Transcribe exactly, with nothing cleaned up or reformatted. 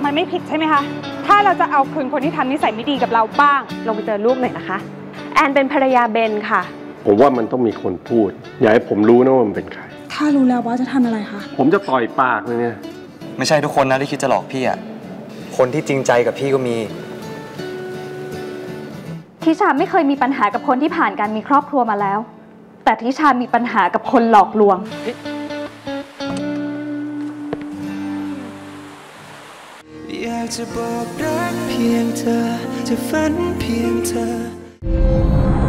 มันไม่ผิดใช่ไหมคะถ้าเราจะเอาคืนคนที่ทำนิสัยไม่ดีกับเราบ้างลงไปเจอลูกหน่อยนะคะแอนเป็นภรรยาเบนค่ะผมว่ามันต้องมีคนพูดอย่าให้ผมรู้นะว่ามันเป็นใครถ้ารู้แล้วว่าจะทำอะไรคะผมจะต่อยปากเลยเนี่ยไม่ใช่ทุกคนนะที่คิดจะหลอกพี่อะคนที่จริงใจกับพี่ก็มีทิชาไม่เคยมีปัญหากับคนที่ผ่านการมีครอบครัวมาแล้วแต่ทิชามีปัญหากับคนหลอกลวงอยากจะบอกรักเพียงเธอจะฝันเพียงเธอ